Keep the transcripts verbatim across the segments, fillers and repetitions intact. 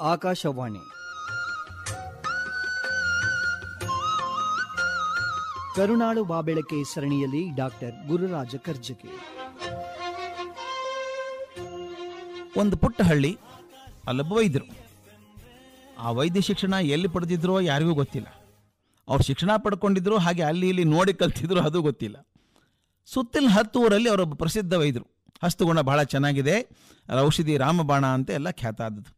ಆಕಾಶವಾಣಿ ಕರುನಾಡು ಬಾಬೆಳಕೆ ಸರಣಿಯಲ್ಲಿ ಡಾಕ್ಟರ್ ಗುರುರಾಜ ಕರ್ಜಗಿ. ಒಂದು ಪುಟ್ಟ ಹಳ್ಳಿ, ಅಲ್ಲೊಬ್ಬ ವೈದ್ಯರು. ಆ ವೈದ್ಯ ಶಿಕ್ಷಣ ಎಲ್ಲಿ ಪಡೆದಿದ್ರೋ ಯಾರಿಗೂ ಗೊತ್ತಿಲ್ಲ. ಅವ್ರು ಶಿಕ್ಷಣ ಪಡ್ಕೊಂಡಿದ್ರು, ಹಾಗೆ ಅಲ್ಲಿ ಇಲ್ಲಿ ನೋಡಿ ಕಲ್ತಿದ್ರು, ಅದು ಗೊತ್ತಿಲ್ಲ. ಸುತ್ತಲಿನ ಹತ್ತು ಊರಲ್ಲಿ ಅವರೊಬ್ಬ ಪ್ರಸಿದ್ಧ ವೈದ್ಯರು. ಹಸ್ತಗುಣ ಬಹಳ ಚೆನ್ನಾಗಿದೆ, ಔಷಧಿ ರಾಮಬಾಣ ಅಂತ ಎಲ್ಲ ಖ್ಯಾತ ಆದದ್ದು.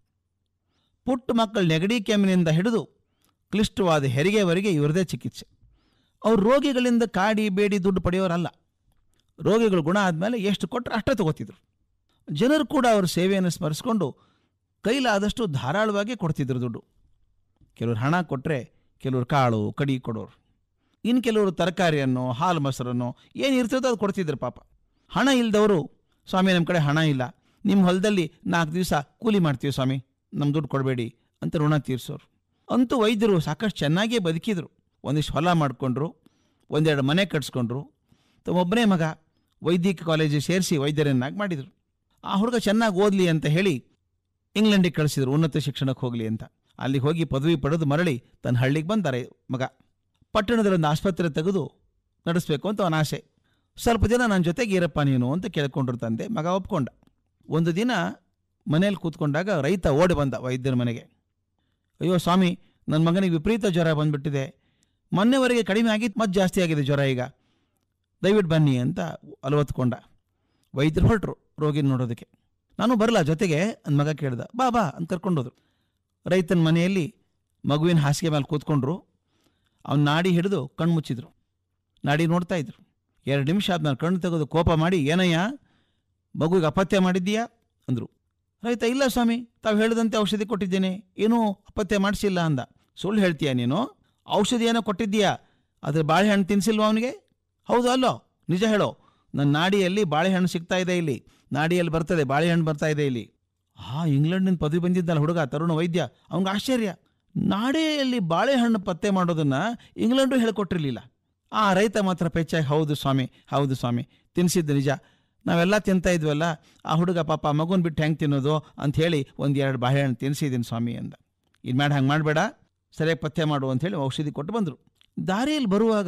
ಪುಟ್ಟ ಮಕ್ಕಳ ನೆಗಡಿ ಕೆಮ್ಮಿನಿಂದ ಹಿಡಿದು ಕ್ಲಿಷ್ಟವಾದ ಹೆರಿಗೆವರೆಗೆ ಇವರದೇ ಚಿಕಿತ್ಸೆ. ಅವ್ರು ರೋಗಿಗಳಿಂದ ಕಾಡಿ ಬೇಡಿ ದುಡ್ಡು ಪಡೆಯೋರಲ್ಲ. ರೋಗಿಗಳು ಗುಣ ಆದಮೇಲೆ ಎಷ್ಟು ಕೊಟ್ಟರೆ ಅಷ್ಟೇ ತಗೋತಿದ್ರು. ಜನರು ಕೂಡ ಅವ್ರ ಸೇವೆಯನ್ನು ಸ್ಮರಿಸ್ಕೊಂಡು ಕೈಲಾದಷ್ಟು ಧಾರಾಳವಾಗಿ ಕೊಡ್ತಿದ್ರು ದುಡ್ಡು. ಕೆಲವರು ಹಣ ಕೊಟ್ಟರೆ ಕೆಲವರು ಕಾಳು ಕಡಿ ಕೊಡೋರು, ಇನ್ನು ಕೆಲವರು ತರಕಾರಿಯನ್ನು ಹಾಲು ಮೊಸರನ್ನು ಏನು ಇರ್ತದೋ ಅದು ಕೊಡ್ತಿದ್ರು. ಪಾಪ ಹಣ ಇಲ್ಲದವರು, ಸ್ವಾಮಿ ನಮ್ಮ ಕಡೆ ಹಣ ಇಲ್ಲ, ನಿಮ್ಮ ಹೊಲದಲ್ಲಿ ನಾಲ್ಕು ದಿವಸ ಕೂಲಿ ಮಾಡ್ತೀವಿ ಸ್ವಾಮಿ, ನಮ್ಮ ದುಡ್ಡು ಕೊಡಬೇಡಿ ಅಂತ ಋಣ ತೀರಿಸೋರು. ಅಂತೂ ವೈದ್ಯರು ಸಾಕಷ್ಟು ಚೆನ್ನಾಗಿಯೇ ಬದುಕಿದ್ರು. ಒಂದಿಷ್ಟು ಹೊಲ ಮಾಡಿಕೊಂಡ್ರು, ಒಂದೆರಡು ಮನೆ ಕಟ್ಸ್ಕೊಂಡ್ರು. ಒಬ್ಬನೇ ಮಗ ವೈದ್ಯಕೀಯ ಕಾಲೇಜಿಗೆ ಸೇರಿಸಿ ವೈದ್ಯರನ್ನಾಗಿ ಮಾಡಿದರು. ಆ ಹುಡುಗ ಚೆನ್ನಾಗಿ ಓದಲಿ ಅಂತ ಹೇಳಿ ಇಂಗ್ಲೆಂಡಿಗೆ ಕಳಿಸಿದ್ರು, ಉನ್ನತ ಶಿಕ್ಷಣಕ್ಕೆ ಹೋಗಲಿ ಅಂತ. ಅಲ್ಲಿಗೆ ಹೋಗಿ ಪದವಿ ಪಡೆದು ಮರಳಿ ತನ್ನ ಹಳ್ಳಿಗೆ ಬಂದಾರೆ ಮಗ. ಪಟ್ಟಣದಲ್ಲಿ ಒಂದು ಆಸ್ಪತ್ರೆ ತೆಗೆದು ನಡೆಸಬೇಕು ಅಂತ ಅವನ ಆಸೆ. ಸ್ವಲ್ಪ ದಿನ ನನ್ನ ಜೊತೆಗೆ ಇರಪ್ಪ ನೀನು ಅಂತ ಕೇಳ್ಕೊಂಡ್ರು ತಂದೆ. ಮಗ ಒಪ್ಕೊಂಡ. ಒಂದು ದಿನ ಮನೇಲಿ ಕೂತ್ಕೊಂಡಾಗ ರೈತ ಓಡಿ ಬಂದ ವೈದ್ಯರ ಮನೆಗೆ. ಅಯ್ಯೋ ಸ್ವಾಮಿ, ನನ್ನ ಮಗನಿಗೆ ವಿಪರೀತ ಜ್ವರ ಬಂದುಬಿಟ್ಟಿದೆ, ಮೊನ್ನೆವರೆಗೆ ಕಡಿಮೆ ಆಗಿತ್ತು, ಮತ್ತೆ ಜಾಸ್ತಿ ಆಗಿದೆ ಜ್ವರ ಈಗ, ದಯವಿಟ್ಟು ಬನ್ನಿ ಅಂತ ಅಲವತ್ಕೊಂಡ. ವೈದ್ಯರು ಹೊರಟರು ರೋಗಿನ ನೋಡೋದಕ್ಕೆ. ನಾನು ಬರಲ್ಲ ಜೊತೆಗೆ ನನ್ನ ಮಗ ಕೇಳ್ದ. ಬಾ ಬಾ ಅಂತ ಕರ್ಕೊಂಡೋದ್ರು. ರೈತನ ಮನೆಯಲ್ಲಿ ಮಗುವಿನ ಹಾಸಿಗೆ ಮೇಲೆ ಕೂತ್ಕೊಂಡ್ರು. ಅವ್ನ ನಾಡಿ ಹಿಡಿದು ಕಣ್ಣು ಮುಚ್ಚಿದ್ರು. ನಾಡಿ ನೋಡ್ತಾ ಇದ್ರು. ಎರಡು ನಿಮಿಷ ಆದ್ಮೇಲೆ ಕಣ್ಣು ತೆಗೆದು ಕೋಪ ಮಾಡಿ, ಏನಯ್ಯ ಮಗುವಿಗೆ ಅಪತ್ಯ ಮಾಡಿದ್ದೀಯಾ ಅಂದರು. ರೈತ, ಇಲ್ಲ ಸ್ವಾಮಿ, ತಾವು ಹೇಳಿದಂತೆ ಔಷಧಿ ಕೊಟ್ಟಿದ್ದೇನೆ, ಏನೂ ಅಪತ್ಯ ಮಾಡಿಸಿಲ್ಲ ಅಂದ. ಸುಳ್ಳು ಹೇಳ್ತೀಯ ನೀನು? ಔಷಧಿ ಏನೋ ಕೊಟ್ಟಿದ್ದೀಯಾ, ಅದ್ರ ಬಾಳೆಹಣ್ಣು ತಿನ್ನಿಸಿಲ್ವ ಅವನಿಗೆ? ಹೌದು ಅಲ್ಲೋ, ನಿಜ ಹೇಳೋ. ನನ್ನ ನಾಡಿಯಲ್ಲಿ ಬಾಳೆಹಣ್ಣು ಸಿಗ್ತಾ ಇದೆ, ಇಲ್ಲಿ ನಾಡಿಯಲ್ಲಿ ಬರ್ತದೆ ಬಾಳೆಹಣ್ಣು ಬರ್ತಾ ಇದೆ ಇಲ್ಲಿ. ಆ ಇಂಗ್ಲೆಂಡಿನ ಪದವಿ ಬಂದಿದ್ದಲ್ಲ ಹುಡುಗ, ತರುಣ ವೈದ್ಯ, ಅವ್ನಿಗೆ ಆಶ್ಚರ್ಯ. ನಾಡಿಯಲ್ಲಿ ಬಾಳೆಹಣ್ಣು ಪತ್ತೆ ಮಾಡೋದನ್ನು ಇಂಗ್ಲೆಂಡು ಹೇಳಿಕೊಟ್ಟಿರಲಿಲ್ಲ. ಆ ರೈತ ಮಾತ್ರ ಪೆಚ್ಚಾಗಿ, ಹೌದು ಸ್ವಾಮಿ, ಹೌದು ಸ್ವಾಮಿ, ತಿನ್ನಿಸಿದ್ದು ನಿಜ, ನಾವೆಲ್ಲ ತಿಂತಾ ಇದ್ವಲ್ಲ, ಆ ಹುಡುಗ ಪಾಪ ಮಗುನ ಬಿಟ್ಟು ಹೆಂಗೆ ತಿನ್ನೋದು ಅಂಥೇಳಿ ಒಂದು ಎರಡು ಬಾಳೆಹಣ್ಣು ತಿನ್ನಿಸಿದ್ದೀನಿ ಸ್ವಾಮಿ ಅಂದ. ಇದು ಮಾಡಿ ಹಂಗೆ ಮಾಡಬೇಡ, ಸರಿಯಾಗಿ ಪತ್ತೆ ಮಾಡು ಅಂಥೇಳಿ ಔಷಧಿ ಕೊಟ್ಟು ಬಂದರು. ದಾರಿಯಲ್ಲಿ ಬರುವಾಗ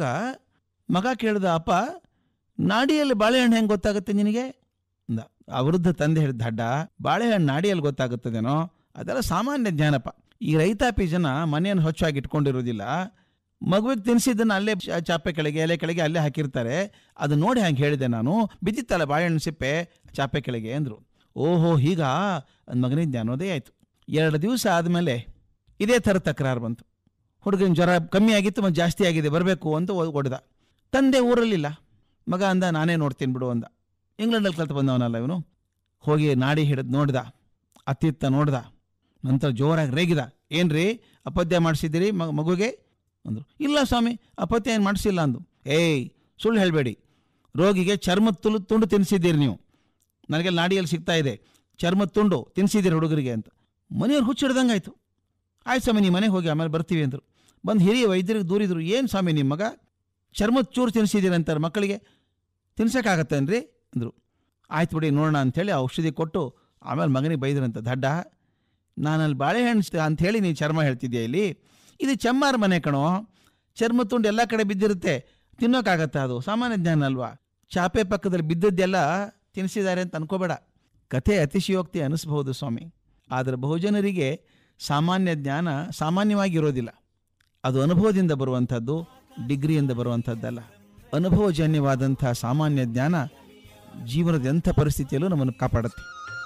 ಮಗ ಕೇಳ್ದ, ಅಪ್ಪ ನಾಡಿಯಲ್ಲಿ ಬಾಳೆಹಣ್ಣು ಹೆಂಗೆ ಗೊತ್ತಾಗುತ್ತೆ ನಿನಗೆ ಅಂದ. ಆ ವೃದ್ಧ ತಂದೆ ಹೇಳಿದ, ದಡ್ಡ, ಬಾಳೆಹಣ್ಣು ನಾಡಿಯಲ್ಲಿ ಗೊತ್ತಾಗುತ್ತದೇನೋ, ಅದೆಲ್ಲ ಸಾಮಾನ್ಯ ಜ್ಞಾನಪ್ಪ. ಈ ರೈತಾಪಿ ಜನ ಮನೆಯನ್ನು ಹೊಚ್ಚಾಗಿ ಇಟ್ಕೊಂಡಿರೋದಿಲ್ಲ, ಮಗುವಿಗೆ ತಿನ್ನಿಸಿದ್ದನ್ನು ಅಲ್ಲೇ ಚಾಪೆ ಕೆಳಗೆ ಎಲೆ ಕೆಳಗೆ ಅಲ್ಲೇ ಹಾಕಿರ್ತಾರೆ, ಅದು ನೋಡಿ ಹಂಗೆ ಹೇಳಿದೆ ನಾನು, ಬಿದ್ದಿತ್ತಲ್ಲ ಬಾಳೆಹಣ್ಣು ಸಿಪ್ಪೆ ಚಾಪೆ ಕೆಳಗೆ ಅಂದರು. ಓಹೋ ಹೀಗ ಅಂದ ಮಗನಿಗೆ ಜ್ಞಾನೋದಯ ಆಯಿತು. ಎರಡು ದಿವಸ ಆದಮೇಲೆ ಇದೇ ಥರ ತಕರಾರು ಬಂತು. ಹುಡುಗನ ಜ್ವರ ಕಮ್ಮಿ ಆಗಿತ್ತು, ಮತ್ತು ಜಾಸ್ತಿ ಆಗಿದೆ, ಬರಬೇಕು ಅಂತ ಹೊಡೆದ. ತಂದೆ ಊರಲ್ಲಿಲ್ಲ. ಮಗ ಅಂದ, ನಾನೇ ನೋಡ್ತೀನಿ ಬಿಡು ಅಂದ. ಇಂಗ್ಲೆಂಡಲ್ಲಿ ಕಲ್ತು ಬಂದವನಲ್ಲ ಇವನು. ಹೋಗಿ ನಾಡಿ ಹಿಡಿದು ನೋಡ್ದ, ಅತ್ತಿತ್ತ ನೋಡ್ದ, ನಂತರ ಜೋರಾಗಿ ರೇಗಿದ. ಏನ್ರಿ ಅಪತ್ಯ ಮಾಡಿಸಿದ್ದೀರಿ ಮ ಮಗುಗೆ ಅಂದರು. ಇಲ್ಲ ಸ್ವಾಮಿ, ಅಪತ್ಯ ಏನು ಮಾಡಿಸಿಲ್ಲ ಅಂದು. ಏಯ್ ಸುಳ್ಳು ಹೇಳಬೇಡಿ, ರೋಗಿಗೆ ಚರ್ಮದ ತುಳು ತುಂಡು ತಿನ್ನಿಸಿದ್ದೀರಿ ನೀವು, ನನಗೆ ನಾಡಿಯಲ್ಲಿ ಸಿಗ್ತಾ ಇದೆ, ಚರ್ಮದ ತುಂಡು ತಿನ್ನಿಸಿದ್ದೀರಿ ಹುಡುಗರಿಗೆ ಅಂತ. ಮನೆಯವ್ರು ಹುಚ್ಚಿಡ್ದಂಗೆ ಆಯಿತು. ಆಯ್ತು ಸ್ವಾಮಿ, ನೀವು ಮನೆಗೆ ಹೋಗಿ ಆಮೇಲೆ ಬರ್ತೀವಿ ಅಂದರು. ಬಂದು ಹಿರಿಯ ವೈದ್ಯರಿಗೆ ದೂರಿದ್ರು, ಏನು ಸ್ವಾಮಿ ನಿಮ್ಮ ಮಗ ಚರ್ಮದ ಚೂರು ತಿನ್ನಿಸಿದ್ದೀರಿ ಅಂತಾರೆ, ಮಕ್ಕಳಿಗೆ ತಿನ್ಸೋಕ್ಕಾಗತ್ತೇನ್ರಿ ಅಂದರು. ಆಯ್ತು ಬಿಡಿ ನೋಡೋಣ ಅಂಥೇಳಿ ಔಷಧಿ ಕೊಟ್ಟು ಆಮೇಲೆ ಮಗನಿಗೆ ಬೈದ್ರಂತ, ದಡ್ಡ, ನಾನಲ್ಲಿ ಬಾಳೆಹಣ್ಣು ಅಂಥೇಳಿ ನೀನು ಚರ್ಮ ಹೇಳ್ತಿದ್ಯಾ, ಇಲ್ಲಿ ಇದು ಚಮ್ಮಾರ ಮನೆ ಕಣೋ, ಚರ್ಮ ತುಂಡು ಎಲ್ಲ ಕಡೆ ಬಿದ್ದಿರುತ್ತೆ, ತಿನ್ನೋಕ್ಕಾಗತ್ತಾ, ಅದು ಸಾಮಾನ್ಯ ಜ್ಞಾನ ಅಲ್ವಾ, ಚಾಪೆ ಪಕ್ಕದಲ್ಲಿ ಬಿದ್ದದ್ದೆಲ್ಲ ತಿನ್ನಿಸಿದ್ದಾರೆ ಅಂತ ಅನ್ಕೋಬೇಡ. ಕಥೆ ಅತಿಶಯೋಕ್ತಿ ಅನ್ನಿಸ್ಬಹುದು ಸ್ವಾಮಿ, ಆದರೆ ಬಹುಜನರಿಗೆ ಸಾಮಾನ್ಯ ಜ್ಞಾನ ಸಾಮಾನ್ಯವಾಗಿರೋದಿಲ್ಲ. ಅದು ಅನುಭವದಿಂದ ಬರುವಂಥದ್ದು, ಡಿಗ್ರಿಯಿಂದ ಬರುವಂಥದ್ದಲ್ಲ. ಅನುಭವಜನ್ಯವಾದಂಥ ಸಾಮಾನ್ಯ ಜ್ಞಾನ ಜೀವನದ ಎಂಥ ಪರಿಸ್ಥಿತಿಯಲ್ಲೂ ನಮ್ಮನ್ನು ಕಾಪಾಡುತ್ತೆ.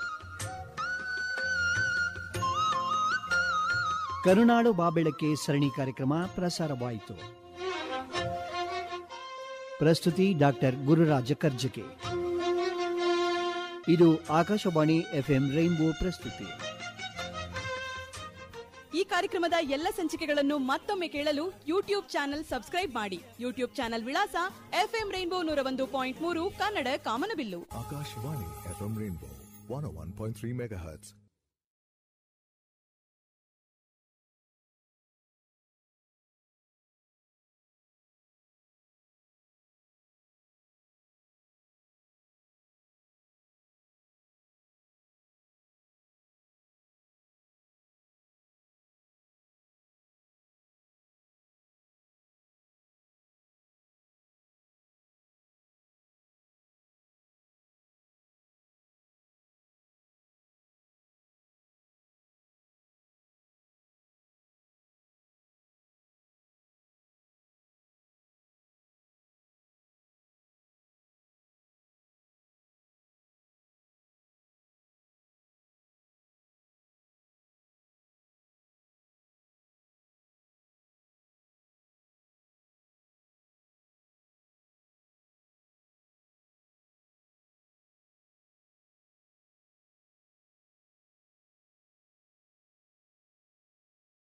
ಕರುನಾಡು ಬಾಬೆಳಕೆ ಸರಣಿ ಕಾರ್ಯಕ್ರಮ ಪ್ರಸಾರವಾಯಿತು. ಪ್ರಸ್ತುತಿ ಡಾಕ್ಟರ್ ಗುರುರಾಜ ಕರ್ಜಗಿ. ಇದು ಆಕಾಶವಾಣಿ ಎಫ್ಎಂ ರೈನ್ಬೋ ಪ್ರಸ್ತುತಿ. ಈ ಕಾರ್ಯಕ್ರಮದ ಎಲ್ಲ ಸಂಚಿಕೆಗಳನ್ನು ಮತ್ತೊಮ್ಮೆ ಕೇಳಲು ಯೂಟ್ಯೂಬ್ ಚಾನೆಲ್ ಸಬ್ಸ್ಕ್ರೈಬ್ ಮಾಡಿ. ಯೂಟ್ಯೂಬ್ ಚಾನೆಲ್ ವಿಳಾಸ ಎಫ್ಎಂ ರೈನ್ಬೋ ನೂರ ಒಂದು ಪಾಯಿಂಟ್ ಮೂರು ಕನ್ನಡ ಕಾಮನಬಿಲ್ಲು. Akashvani FM Rainbow one one point three megahertz.